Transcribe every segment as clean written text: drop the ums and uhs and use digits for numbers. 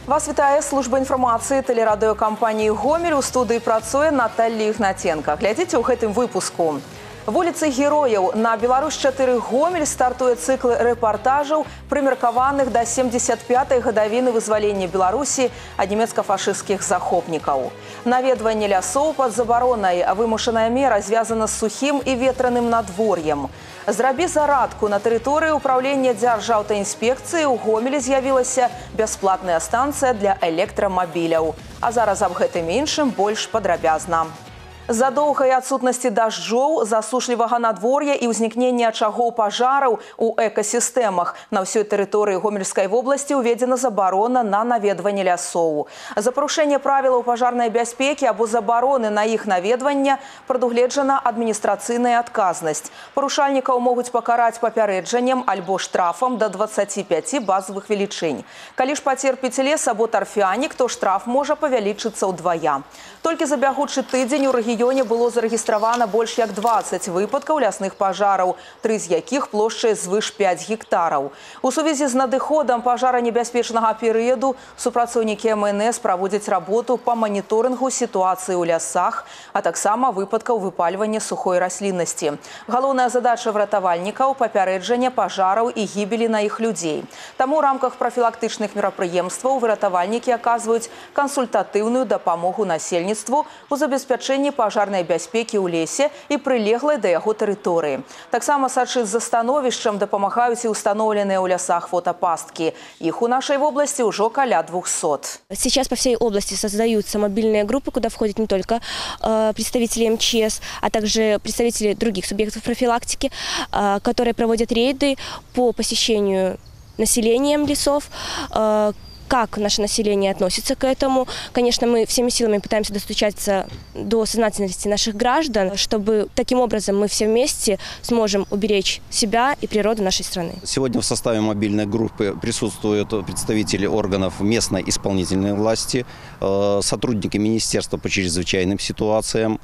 Вас вітае служба інфармацыі тэлерадыёкампаніі «Гомель». У студыі працуе Наталья Ігнатенко. Глядзіце ў гэтым выпуску. Вуліцы герояў. На Беларусь-4 Гомель стартуе цыкл рэпартажаў, прымеркаваных да 75-й гадавіны вызвалення Беларусі ад нямецка-фашысцкіх захопнікаў. Наведванне лясоў пад забаронай, а вымушаная мера звязана з сухім і ветраным надвор'ем. Зрабі зарадку. На тэрыторыі ўправлення Дзяржаўтаінспекцыі ў Гомелі з'явілася бясплатная станцыя для электрамабіляў. А зараз аб гэтым іншым больш падрабязна. З-за доўгай адсутнасці дажджоў, засушлівага надвор'я і ўзнікнення ачагоў пажараў у экасістэмах на ўсёй тэрыторыі Гомельскай вобласці ўведзена забарона на наведванне лясоў. За парушэнне правілаў пажарнай бяспекі або забароны на іх наведванне прадугледжана адміністрацыйная адказнасць. Парушальнікаў могуць пакараць папярэджаннем альбо штрафам да 25 базавых велічынь. Калі ж пацерпіць лес або тарфянік, то штраф можа павялічыцца ўдвая. Толькі за бягучы тыдзень у рэгіёне было зарэгістравана больш як 20 выпадкаў лясных пажараў, 3 з якіх плошчай звыш 5 гектараў. У сувязі з надыходам пажаранебяспечнага перыяду супрацоўнікі МНС праводзяць работу па маніторынгу сітуацыі ў лясах, а таксама выпадкаў выпальвання сухой расліннасці. Галоўная задача выратавальнікаў – папярэджанне пажараў і гібелі на іх людзей. Таму ў рамках прафілактычных мерапрыемстваў выратавальнікі аказваюць кансультатыўную дапамогу насельніцтву у забеспячэнні пажарнай бяспекі ў лесе і прылеглай да яго тэрыторыі. Таксама сачыць за становішчам дапамагаюць і установленыя ў лясах фотопасткі. Іх у нашай вобласці ўжо каля 200. Сейчас по всей области создаются мобильные группы, куда входят не только представители МЧС, а также представители других субъектов профилактики, которые проводят рейды по посещению населением лесов. Как наше население относится к этому. Конечно, мы всеми силами пытаемся достучаться до сознательности наших граждан, чтобы таким образом мы все вместе сможем уберечь себя и природу нашей страны. Сегодня в составе мобильной группы присутствуют представители органов местной исполнительной власти, сотрудники Министерства по чрезвычайным ситуациям,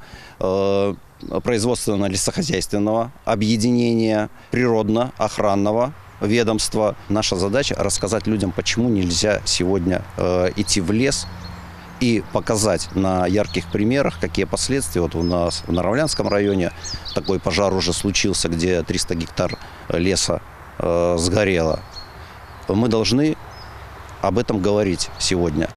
производственно-лесохозяйственного объединения, природно-охранного ведомства. Наша задача – рассказать людям, почему нельзя сегодня идти в лес и показать на ярких примерах, какие последствия. Вот у нас в Наравлянском районе такой пожар уже случился, где 300 гектар леса сгорело. Мы должны об этом говорить сегодня.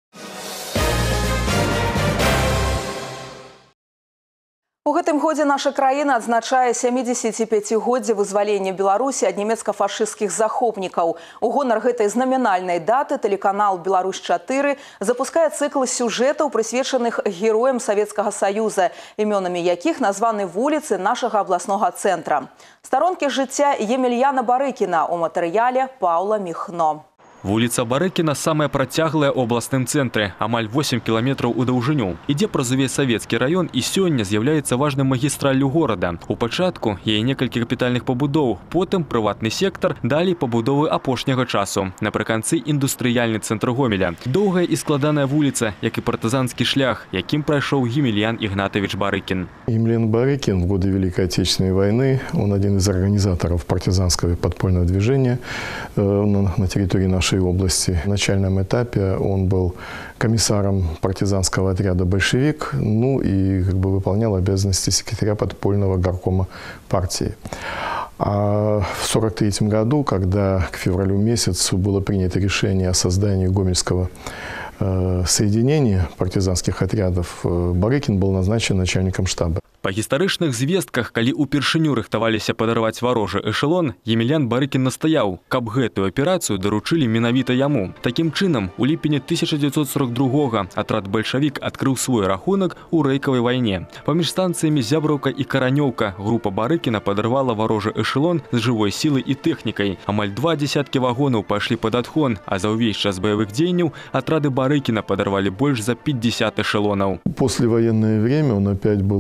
У гэтым годзе наша краіна адзначае 75-годдзе вызвалення Беларусі ад нямецка-фашысцкіх захопнікаў. У гонар гэтай знамінальнай даты тэлеканал «Беларусь-4» запускае цыкл сюжэтаў, прысвечаных героям Савецкага Саюза, імёнамі якіх названы вуліцы нашага абласнога цэнтра. Старонкі жыцця Емельяна Барыкіна у матэрыяле Паўла Міхно. Вуліца Барыкіна самая працяглая ў абласным цэнтры, амаль 8 кіламетраў у даўжыню. Ідзе праз увесь савецкі раён і сёння з'яўляецца важным магістраллю горада. У пачатку яе некалькі капітальных пабудоў, потым прыватны сектар, далей пабудовы апошняга часу. Напрыканцы індустрыяльны цэнтр Гомеля. Доўгая і складаная вуліца, як і партызанскі шлях, якім прайшоў Емельян Игнатович Барыкин. Емельян Барыкин в годы Великой Отечественной войны, он один из организаторов партизанского подпольного движения на территории нашей области. В начальном этапе он был комиссаром партизанского отряда «Большевик», ну и выполнял обязанности секретаря подпольного горкома партии. А в 1943 году, когда к февралю месяцу было принято решение о создании Гомельского соединения партизанских отрядов, Барыкин был назначен начальником штаба. Па гістарычных звестках, калі ўпершыню рыхтаваліся падарваць варожы эшелон, Емельян Барыкін настаяў, каб гэтую аперацыю даручылі менавіта яму. Такім чынам, у ліпені 1942-го атрад «Бальшавік» адкрыў свой рахунак у рэйкавай вайне. Паміж станцыямі Зябраўка і Каранёўка група Барыкіна падарвала варожы эшелон з жывой сілай і тэхнікай. Амаль 2 десяткі вагонаў пайшлі пад адхон, а за ўвесь час баявых дзеянняў атрады Барыкіна падарвалі больш за 50 эшелонаў. Послевоенное время он опять был избран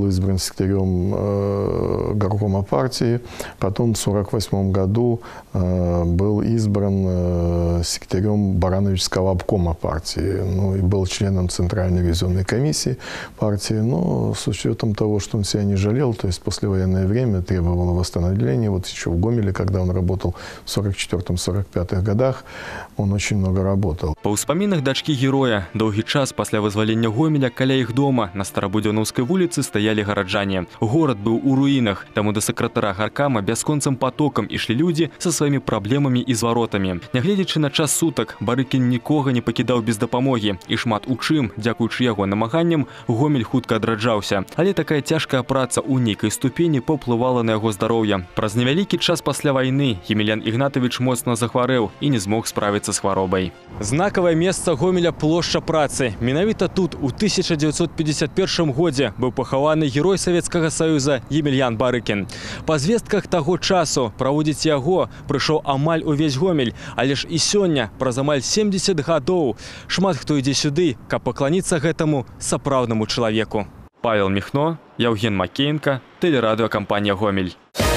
секретарем горкома партии. Потом в 1948 году был избран секретарем Барановичского обкома партии. Ну, и был членом Центральной ревизионной комиссии партии. Но с учетом того, что он себя не жалел, то есть послевоенное время требовало восстановления. Вот еще в Гомеле, когда он работал в 1944-1945 годах, он очень много работал. Па ўспамінах дачкі героя, доўгі час пасля вызвалення Гомеля каля іх дома на Старабудзёнаўскай вуліцы стаялі гараджане. Горад быў у руінах, таму да сакратара гаркама бясконцым потокам ішлі людзі са сваімі праблемамі і зваротамі. Нягледзячы на час сутак, Барыкін нікога не пакідаў без дапамогі, і шмат у чым, дзякуючы яго намаганням, Гомель хутка адраджаўся. Але такая цяжкая праца ў нейкай ступені паўплывала на яго здароўе. Праз невялікі час пасля вайны Емельян Ігнатович моцна захварэў і не змог справіцца з хваробай. Знакавае месца Гомеля плошча працы. Менавіта тут у 1951 годзе быў пахаваны герой Савецкага Саюза Емельян Барыкін. Па звестках таго часу праводзіць яго прыйшоў амаль увесь Гомель, але ж і сёння, праз амаль 70 гадоў, шмат хто ідзе сюды, каб пакланіцца гэтаму сапраўднаму чалавеку. Павел Міхно, Яўген Макеенка, тэлерадыёкампанія «Гомель».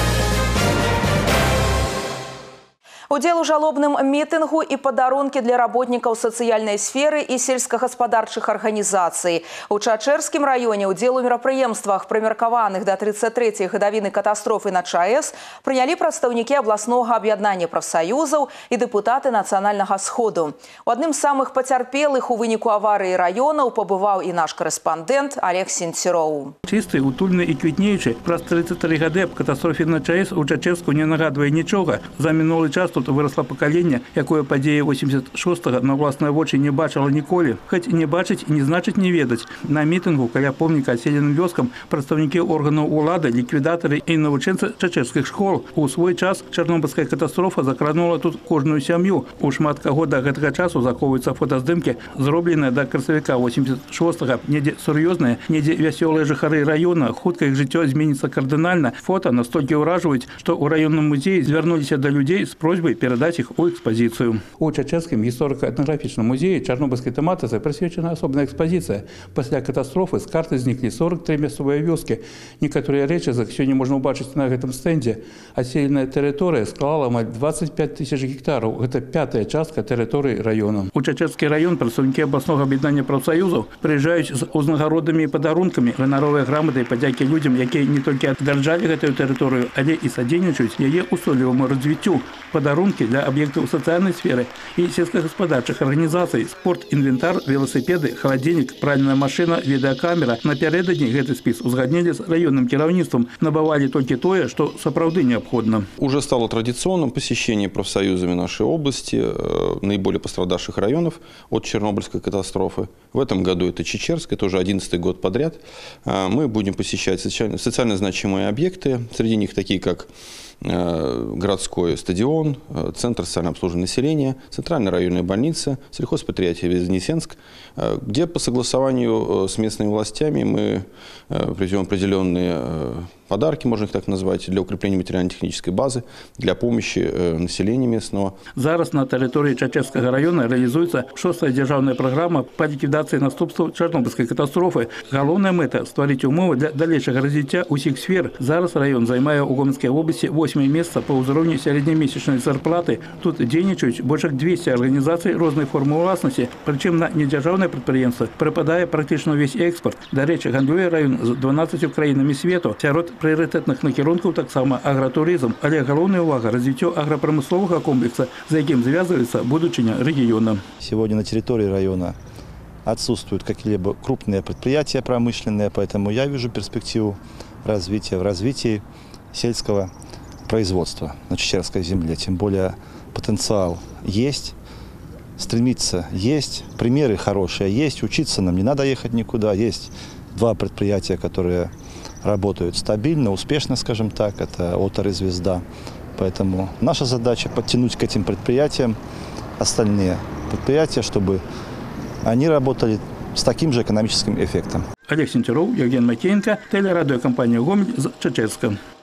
Удзел у жалобным мітынгу і падарункі для работнікаў сацыяльнай сферы і сельскагаспадарчых арганізацый. У Чачэрскім раёне удзел у мерапрыемствах, прымеркаваных да 33-й гадавіны катастрофы на ЧАЭС, прынялі прадстаўнікі абласнога аб'яднання прафсаюзаў і дэпутаты Нацыянальнага сходу. У адным з самых пацярпелых у выніку аварыі раёнаў пабываў і наш корэспандэнт Олег Сенціроў. Чысты, утульны і квітнеючы, праз 33 гады аб катастрофе на ЧАЭС у Чачэрску не нагадвае нічога. За мінулы час тут выросла пакаленне, якое падзея 86-го на ўласныя вочы не бачыла ніколі. Хоць не бачыць і не значыць не ведаць. На мітынгу каля помніка адселеным вёскам прадстаўнікі органаў улады, ліквідатары і навучэнцы чачэрскіх школ. У свой час чарнобыльская катастрофа закранула тут кожную сям'ю. У шмат каго да гэтага часу захоўваюцца фотаздымкі, зробленыя да красавіка 86-го. Недзе сур'ёзныя, недзе вясёлыя жыхары раёна. Хутка іх жыццё зменіцца кардынальна. Фота настолькі ўражваюць, што ў раённым музеі звярнуліся да людзей з просьбай перадаць іх у экспазіцыю. У Чачэрскім гісторыка-этнаграфічным музеі чарнобыльскай тэматыцы прысвечана асобная экспазіцыя. Пасля катастрофы з карты зніклі 43 мясцовыя вёскі. Некаторыя рэчы з іх сёння можна ўбачыць на гэтым стэндзе. Адселеная тэрыторыя склала амаль 25 000 гектараў. Гэта 5-я частка тэрыторыі раёна. У Чачэрскі раён прадстаўнікі абласнога аб'яднання прафсаюзаў прыязджаюць з узнагародамі і падарункамі, ганаровыя граматы і падзякі людзям, якія не толькі адраджалі гэтую тэрыторыю, але і садзейнічаюць яе ўстойліваму развіццю. Падарункі для аб'ектаў сацыяльнай сферы і сельскагаспадарчых арганізацый, спорт, інвентар, велосипеды, халадзільнік, пральная машына, відэакамера. Напярэдадні гэты спіс узгаднілі з раённым кіраўніцтвам, набывалі толькі тое, што сапраўды необходимо. Уже стало традиционным посещение профсоюзами нашей области наиболее пострадавших районов от Чернобыльской катастрофы. В этом году это Чечерск, это уже 11-й год подряд. Мы будем посещать социально значимые объекты, среди них такие как городской стадион, Центр социального обслуживания населения, Центральная районная больница, сельхозпредприятие Вознесенск, где по согласованию с местными властями мы привезем определенные подарки, можно их так назвать, для укрепления материально-технической базы, для помощи населению местного. Зараз на территории Чачэрскага района реализуется 6-я державная программа по ликвидации наступствов Чернобыльской катастрофы. Головная мета – створить умовы для дальнейшего развития усіх сфер. Зараз район займае у Гомельской области 8-е место по уровню среднемесячной зарплаты. Тут дзейнічаюць больше 200 организаций разной формы власности, причем на недержавное предприятие припадает практически весь экспорт. До речи, гандлюе район с 12 краінамі свету. Сярод прыярытэтных накірункаў таксама агратурызм, але галоўная увага развіццё аграпрамысловага комплекса, за якім звязывается будучыня региона. Сегодня на территории района отсутствуют какие-либо крупные предприятия промышленные, поэтому я вижу перспективу развития в развитии сельского производства на Чечерской земле. Тем более потенциал есть, стремиться есть, примеры хорошие есть, учиться нам не надо ехать никуда. Есть 2 предприятия, которые работают стабильно, успешно, скажем так, это Отор и Звезда. Поэтому наша задача подтянуть к этим предприятиям остальные предприятия, чтобы они работали с таким же экономическим эффектом. Олег Сенціроў, Яўген Макеенка, телерадиокомпания «Гомель» з Чачэрска.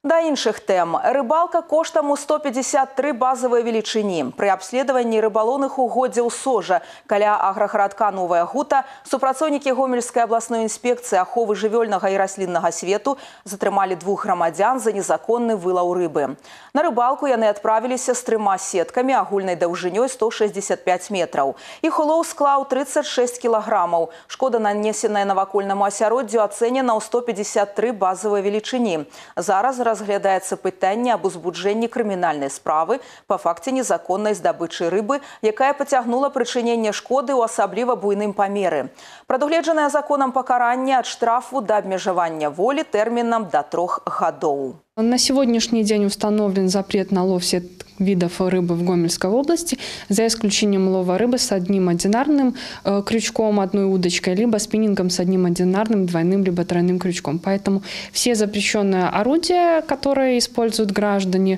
Да іншых тэм. Рыбалка коштам у 153 базавыя велічыні. Пры абследаванні рыбалоўных угоддзяў сожа каля аграгарадка Новая Гута супрацоўнікі Гомельскай абласной інспекцыі аховы жывёльнага і расліннага свету затрымалі 2 грамадзян за незаконны вылаў рыбы. На рыбалку яны адправіліся з 3 сеткамі агульнай даўжынёй 165 метраў. Іх улоў склаў 36 кілаграмаў. Шкода, нанесеная навакольнаму асяроддзю, ацэнена ў 153 базавыя велічыні. Зараз разглядаецца пытанне аб узбуджэнні крымінальнай справы па факце незаконнай здабычы рыбы, якая пацягнула прычыненне шкоды ў асабліва буйным памеры. Прадугледжанае законам пакаранне ад штрафу да абмежавання волі тэрмінам да 3 гадоў. На сегодняшний день установлен запрет на лов всех видов рыбы в Гомельской области, за исключением лова рыбы с одним одинарным крючком, одной удочкой, либо спиннингом с одним одинарным, двойным, либо тройным крючком. Поэтому все запрещенные орудия, которые используют граждане,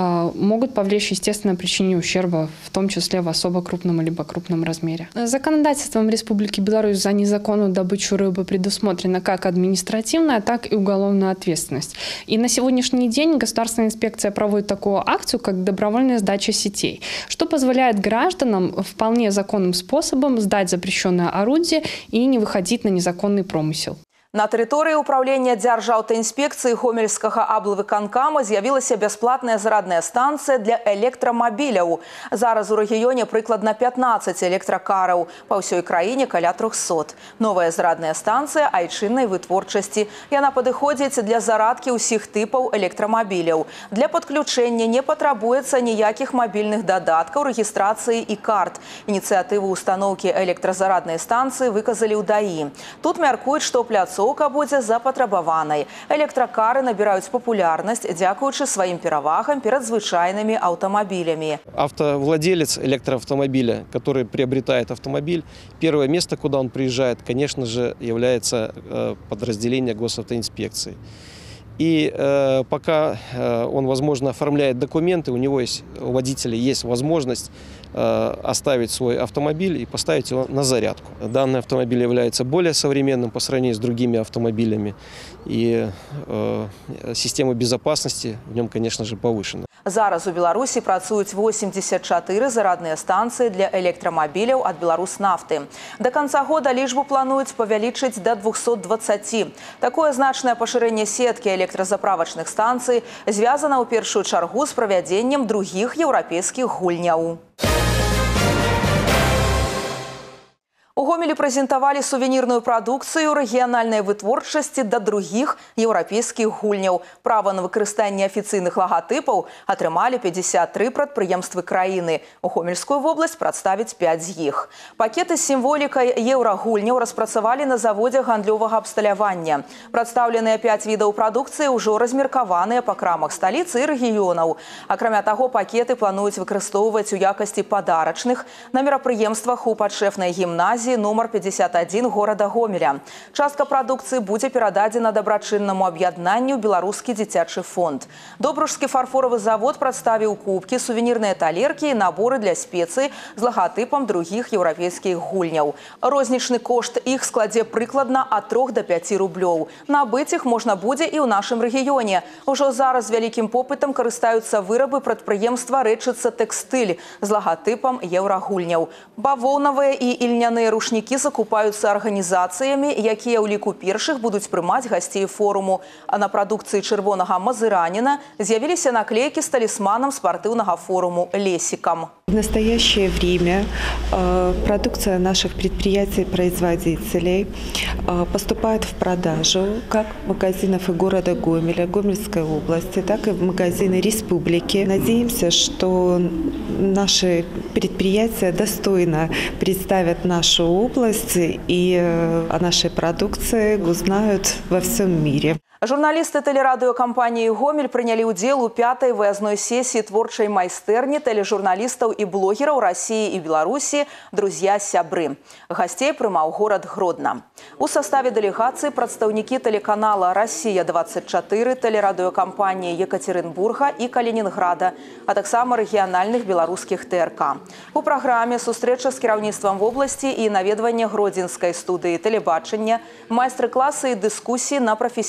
могут повлечь естественное причинение ущерба, в том числе в особо крупном либо крупном размере. Законодательством Республики Беларусь за незаконную добычу рыбы предусмотрена как административная, так и уголовная ответственность. И на сегодняшний день Государственная инспекция проводит такую акцию, как добровольная сдача сетей, что позволяет гражданам вполне законным способом сдать запрещенное орудие и не выходить на незаконный промысел. На тэрыторыі ўправлення Дзяржаўтаінспекцыі Гомельскага аблвыканкама з'явілася бясплатная зарадная станцыя для электрамабіляў. Зараз у рэгіёне прыкладна 15 электракараў, па ўсёй краіне каля 300. Новая зарадная станцыя айчыннай вытворчасці. Яна падыходзіць для зарадкі ўсіх тыпаў электрамабіляў. Для падключэння не патрабуецца ніякіх мабільных дадаткаў, рэгістрацыі і карт. Ініцыятыву ўстаноўкі электразараднай станцыі выказалі ў ДАІ. Тут мяркуюць, што пляцоўка будзе запатрабаванай. Электракары набіраюць папулярнасць, дзякуючы сваім перавагам перад звычайнымі аўтамабілямі. Автовладелец электроавтомобиля, который приобретает автомобиль, первое место, куда он приезжает, конечно же, является подразделение госавтоинспекции. И пока он, возможно, оформляет документы, у водителя есть возможность оставить свой автомобиль и поставить его на зарядку. Данный автомобиль является более современным по сравнению с другими автомобилями, и система безопасности в нем, конечно же, повышена. Зараз у Беларусі працуюць 84 зарадныя станцыі для электрамабіляў ад Беларуснафты. До конца года лічбу плануюць павялічыць до 220. Такое значнае пашырэнне сеткі электразаправачных станцый звязана ў першую чаргу з правядзеннем другіх еўрапейскіх гульняў. У Гомелі прэзентавалі сувенірную прадукцыю рэгіянальнай вытворчасці да другіх еўрапейскіх гульняў. Права на выкарыстанне афіцыйных лагатыпаў атрымалі 53 прадпрыемствы краіны. У Гомельскую вобласць прадставіць 5 з іх. Пакеты з сімволікай еўрагульняў распрацавалі на заводзе гандлёвага абсталявання. Прадстаўленыя 5 відаў прадукцыі ўжо размеркаваныя па крамах сталіцы і рэгіёнаў. Акрамя таго, пакеты плануюць выкарыстоўваць у якасці падарачных на мерапрыемствах у падшэфнай гімназіі номер 51 горада Гомеля. Частка прадукцыі будзе перададзена дабрачыннаму аб'яднанню «Беларускі дзіцячы фонд». Добружскі фарфоравы завод прадставіў кубкі, сувенірныя талеркі і наборы для спецый з лагатыпам другіх еўрапейскіх гульняў. Рознічны кошт іх складзе прыкладна ад 3 до 5 рублёў. Набыць іх можна будзе і ў нашым рэгіёне. Ужо зараз вялікім попытам карыстаюцца вырабы прадпрыемства «Рэчыца тэкстыль» з лагатыпам еўрагульняў. Бавоўнавыя і ільняныя рушнікі закупаюцца арганізацыямі, якія ў ліку першых будуць прымаць гасцей форуму. А на прадукцыі чырвонага мазыраніна з'явіліся наклейкі з талісманам спартыўнага форуму «Лесиком». В настоящее время продукция наших предприятий-производителей поступает в продажу как магазинов и города Гомеля, Гомельской области, так и в магазины республики. Надеемся, что наши предприятия достойно представят нашу область и о нашей продукции узнают во всем мире. Журналісты тэлерадыёкампаніі «Гомель» прынялі ўдзел у 5-й выязной сесіі творчай майстэрні тэлежурналістаў і блогераў Расіі і Беларусі «Друзья-сябры». Гасцей прымаў горад Гродна. У саставе дэлегацыі прадстаўнікі тэлеканала «Расія-24», тэлерадыёкампаніі Екатеринбурга і Калінінграда, а таксама рэгіянальных беларускіх ТРК. У праграме сустрэча з кіраўніцтвам вобласці і наведванне гродзенскай студыі тэлебачання, майстар-класы і дыскусіі на прафесійныя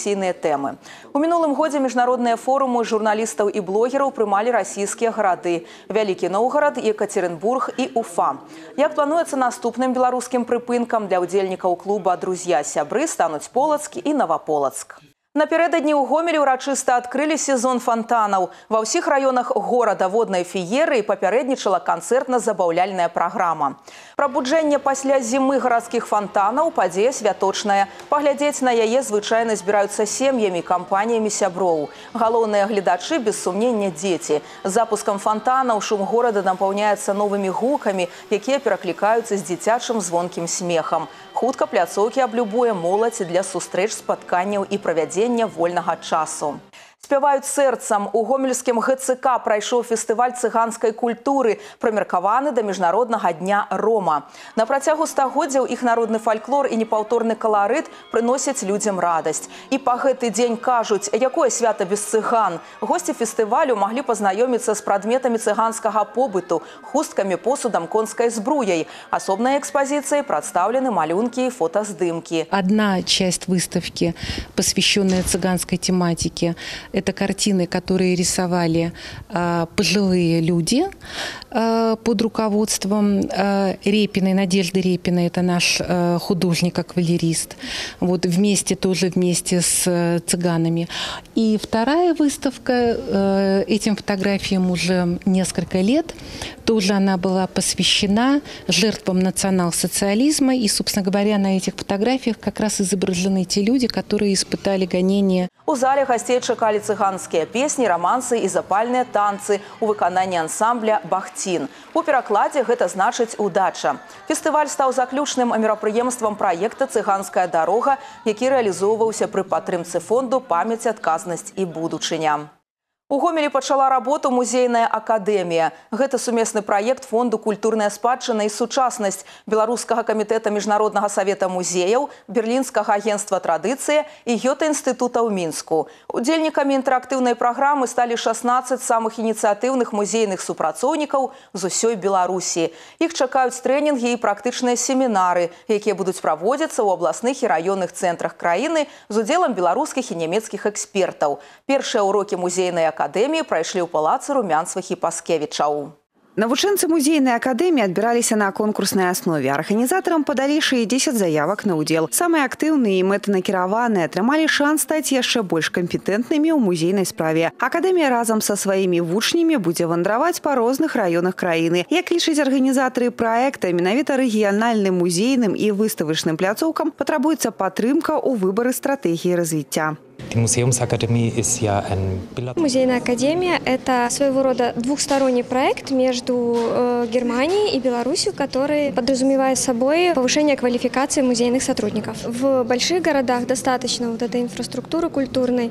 тэмы. У мінулым годзе міжнародныя форумы журналістаў і блогераў прымалі расійскія гарады – Вялікі Новгарад, Екатеринбург і Уфа. Як плануецца наступным беларускім прыпынкам для ўдзельнікаў клуба «Друзья-сябры» стануць Полацк і Новополацк. Напярэдадні ў Гомелі ўрачыста адкрылі сезон фонтанаў. Ва ўсіх раёнах горада воднай феерыі папярэднічала канцэртна-забаўляльная праграма. Прабуджэнне пасля зімы гарадскіх фонтанаў – падзея святочная. Паглядзець на яе звычайна збіраюцца сем'ямі, кампаніямі сяброў. Галоўныя гледачы, без сумнення, дзеці. З запускам фонтанаў шум горада напаўняецца новымі гукамі, якія пераклікаюцца з дзіцячым звонкім смехам. Хутка пляцоўкі аблюбуе моладзь для сустрэч, спатканняў і правядзення вольнага часу. Спяваюць сэрцам. У гомельскім ГЦК прайшоў фестываль цыганскай культуры, прымеркаваны да міжнароднага дня Рома. На працягу стагоддзяў іх народны фальклор і непаўторны каларыт прыносяць людзям радасць. І па гэты дзень кажуць, якое свята без цыган. Госці фестывалю маглі пазнаёміцца з прадметамі цыганскага побыту, хусткамі, посудам, конскай збруяй. Асобнай экспозицией прадстаўлены малюнки и фотоздымки. Одна часть выставки, посвященная цыганской тематике, это картины, которые рисовали пожилые люди под руководством Репиной, Надежды Репиной, это наш художник-аквалерист, вот вместе с цыганами. И вторая выставка, этим фотографиям уже несколько лет, тоже она была посвящена жертвам национал-социализма, и, собственно говоря, на этих фотографиях как раз изображены те люди, которые испытали гонения. У зале гостей чакалі цыганскія песні, романсы і запальныя танцы у выкананні ансамбля «Бахтин». У перакладзе гэта значыць «удача». Фестываль стаў заключным мерапрыемствам праекта «Цыганская дарога», які рэалізоўваўся пры падтрымцы фонду «Памяць, адказнасць і будучыня». У Гомелі пачала работу музейная акадэмія. Гэта сумесны праект фонду «Культурная спадчына і сучаснасць», Беларускага камітэта міжнароднага савета музеяў, Берлінскага агентства традыцыя і Гёте-інстытута ў Мінску. Удзельнікамі інтэрактыўнай праграмы сталі 16 самых ініцыятыўных музейных супрацоўнікаў з усёй Беларусі. Іх чакаюць трэнінгі і практычныя семінары, якія будуць праводзіцца ў абласных і раённых цэнтрах краіны з удзелам беларускіх і нямецкіх экспертаў. Першыя урокі музейнай акадэміі прайшлі ў палацы Румянцевых і Паскевічаў. Навучэнцы музейнай акадэміі адбіраліся на конкурснай аснове. Арганізатарам падалі 60 заявак на ўдзел. Самыя актыўныя і мэтанакіраваныя атрымалі шанс стаць яшчэ больш кампетэнтнымі ў музейнай справе. Акадэмія разам са сваімі вучнямі будзе вандраваць па розных раёнах краіны. Як лічаць арганізатары праекта, менавіта рэгіянальным музейным і выставачным пляцоўкам патрабуецца падтрымка ў выбары стратэгіі развіцця. Музейная академия – это своего рода двухсторонний проект между Германией и Беларусью, который подразумевает собой повышение квалификации музейных сотрудников. В больших городах достаточно вот этой инфраструктуры культурной,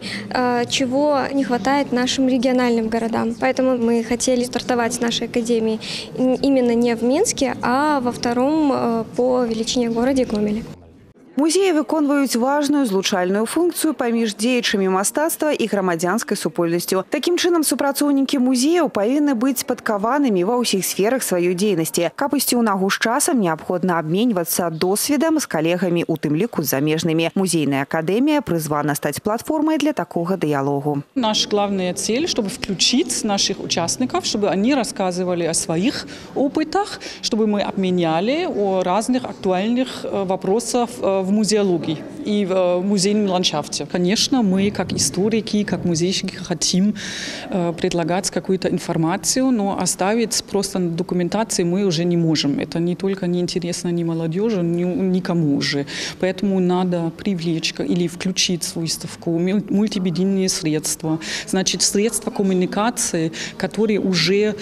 чего не хватает нашим региональным городам. Поэтому мы хотели стартовать с нашей академией именно не в Минске, а во втором по величине городе Гомеле. Музеі выконваюць важную злучальную функцыю паміж дзеячамі мастацтва і грамадзянскай супольнасцю. Такім чынам, супрацоўнікі музеяў павінны быць падкаванымі ва ўсіх сферах сваёй дзейнасці. Каб ісці ў нагу з часам, неабходна абменьвацца досведам з калегамі, у тым ліку з замежнымі. Музейная академія призвана стаць платформой для такого диалогу. Наша главная цель, чтобы включить наших участников, чтобы они рассказывали о своих опытах, чтобы мы обменяли о разных актуальных вопросах в музеологии и в музейном ландшафте. Конечно, мы, как историки, как музейщики, хотим предлагать какую-то информацию, но оставить просто на документации мы уже не можем. Это не только не интересно ни молодежи, никому уже. Поэтому надо привлечь или включить в выставку мультимедийные средства. Значит, средства коммуникации, которые уже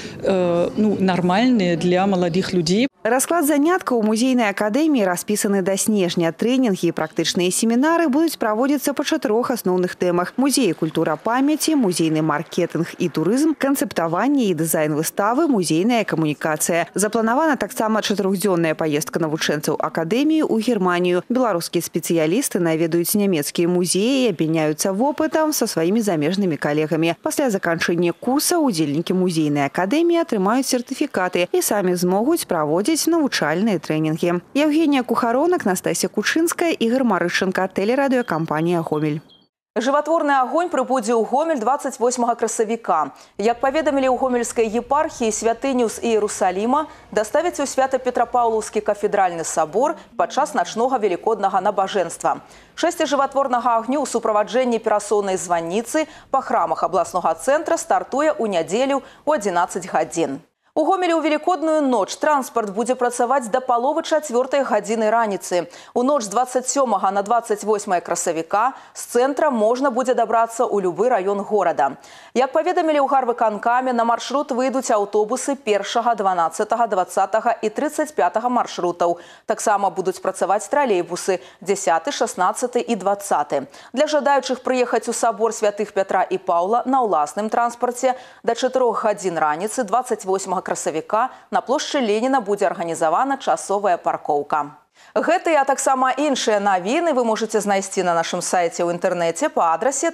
нормальные для молодых людей. Расклад заняткаў у музейнай акадэміі распісаны да снежня. Трэнінгі і практычныя семінары будуць праводзіцца па 4 асноўных тэмах: музей культура памяці, музейны маркетинг і турызм, канцэптаванне і дызайн выставы, музейная камунікацыя. Запланавана таксама 4-дзённая паездка навучэнцаў акадэміі ў Германію. Беларускія спецыялісты наведаюць нямецкія музеі і абмяняюцца вопытам са сваімі замежнымі калегамі. Пасля заканчэння курса удзельнікі музейнай акадэміі атрымаюць сертыфікаты і самі змогуць праводзіць навучальныя трэнінгі. Евгения Кухаронок, Настасья Кучинская, Игорь Марышенко, телерадиокомпания «Гомель». Жыватворны агонь прыбудзе ў Гомель 28 красавіка. Як паведамілі ў гомельскай епархіі, святыню з Іерусаліма даставяць у Свята-Петрапаўлаўскі кафедральны сабор падчас начнога велікоднага набажэнства. Шэсце жыватворнага агню ў суправаджэнні перасоўнай званніцы па храмах абласнога цэнтра стартуе ў нядзелю ў 11 гадзін. У Гомелі ў велікодную ноч транспарт будзе працаваць да паловы 4 гадзіны раніцы. У ноч з 27 на 28 красавіка з цэнтра можна будзе дабрацца ў любы раён горада. Як паведамілі ў гарвыканкаме, на маршрут выйдуць аўтобусы 1, 12, 20 і 35 маршрутаў. Таксама будуць працаваць тралейбусы 10, 16 і 20. Для жадаючых прыехаць у сабор святых Пятра і Паўла на ўласным транспарце да 4 гадзін раніцы 28 красавіка на плошчы Леніна будзе арганізавана часовая паркоўка. Гэтыя, а таксама іншыя навіны вы можаце знайсці на нашым сайце ў інтэрнэце па адрасе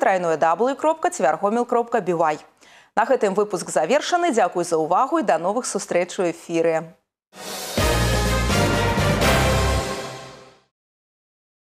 www.tvrgomel.by. На гэтым выпуск завершаны. Дзякуй за ўвагу і да новых сустрэч у эфіры.